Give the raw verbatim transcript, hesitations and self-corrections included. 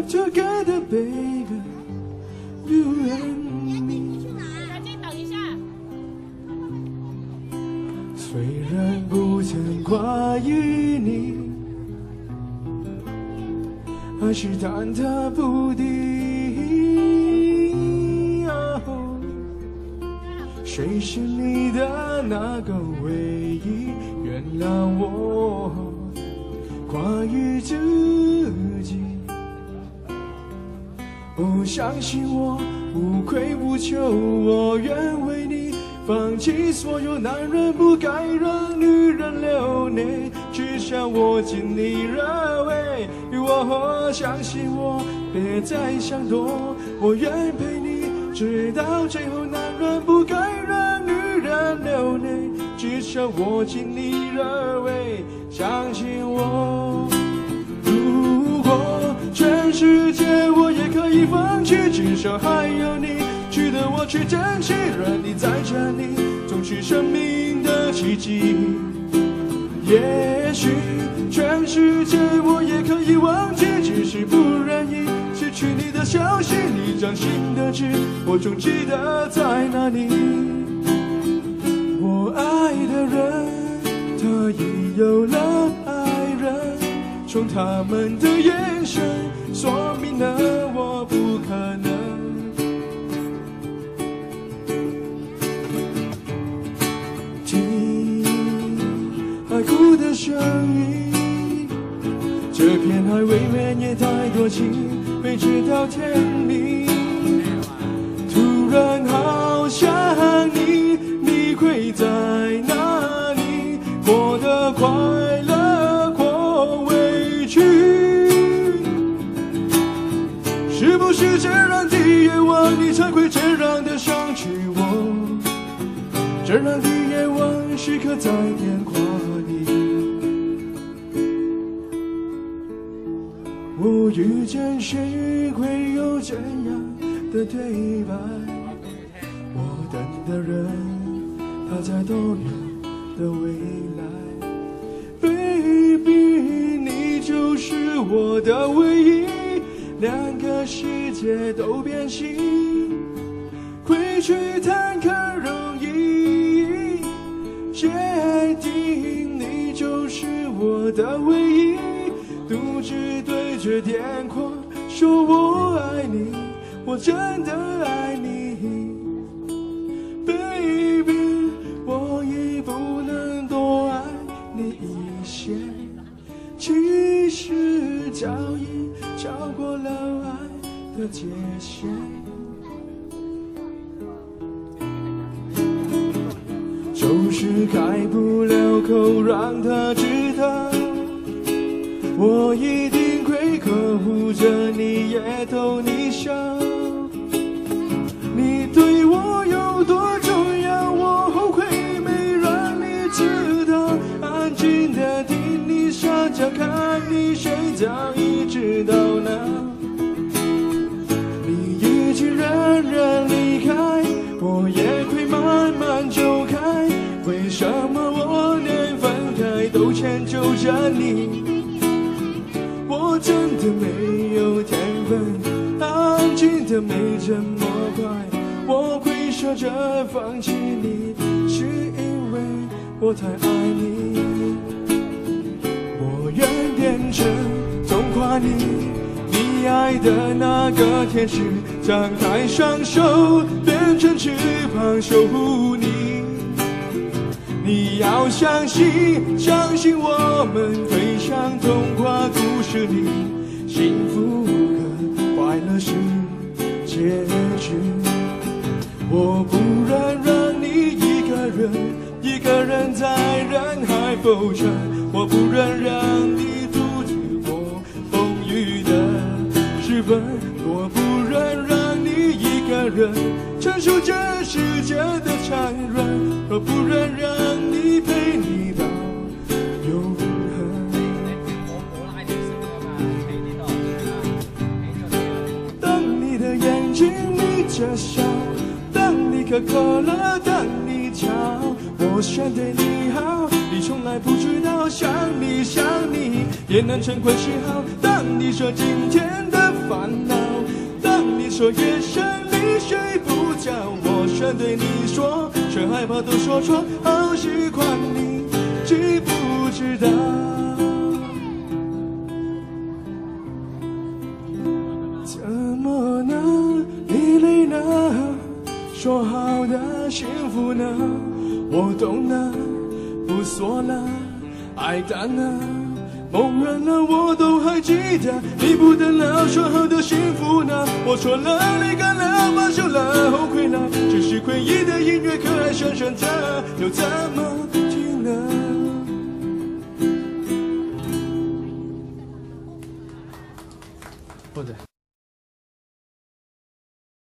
live together, baby, you and me。 赶紧等一下。 虽然不曾跨于你，还是忐忑不定。哦，谁是你的那个唯一？原谅我跨于自己。哦，相信我，无愧无求，我愿为你放弃所有。男人不该让女人流泪，只想握紧你热味。我相信我，别再想躲，我愿陪你直到最后。男人不该让女人流泪，只想握紧你热味。相信我，如果全世界我也可以放弃，至少还有你值得我去珍惜。让你在这里，总是生命的奇迹。也许全世界我也可以忘记，只是不愿意失去你的消息。你掌心的痣，我总记得在哪里。我爱的人，他已有了爱人，从他们的眼神说明了我不可能。听海哭的声音，这片海未免也太多情，没直到天明。突然好想你，你会在哪里？过得快乐过委屈，是不是这样的夜晚你才会这样的想起我？这样的夜晚时刻在电话里，我遇见谁会有这样的对白？我等的人，他在多远的未来 ？Baby， 你就是我的唯一，两个世界都变形，回去谈可容易，决定你就是我的唯一，独自对着电话说我爱你，我真的爱你。Baby， 我已不能多爱你一些，其实早已超过了爱的界限。就是开不了口让他知道，我一定会呵护着你，也逗你笑。你对我有多重要，我后悔没让你知道。安静的听你撒娇，看你睡早已知道了。你已经冉冉离开，我也会慢慢走开。为什么我连分开都迁就着你？我真的没有天分，安静的没这么快。我会舍着放弃你，是因为我太爱你。我愿变成童话里你爱的那个天使，张开双手变成翅膀守护你。你要相信，相信我们飞向童话故事里，幸福和快乐是结局。我不忍让你一个人，一个人在人海浮沉。我不忍让你独自过风雨的时分。我不忍让你一个人承受这世界的残忍。我不忍让你陪你到永恒。当你的眼睛眯着笑，当你可可乐，当你骄傲，我想对你好，你从来不知道，想你想你也能成为嗜好。当你说今天的烦恼。当你说夜深你睡不着，我全对你说，却害怕都说错，好习惯你知不知道？怎么呢？你累了？说好的幸福呢？我懂了，不说了，爱淡了，梦远了，我都还记得。你不等了，说好的幸福呢？我错了，离开了，放手了，后悔了，只是回忆的音乐，可爱旋转着，又怎么停了？或者。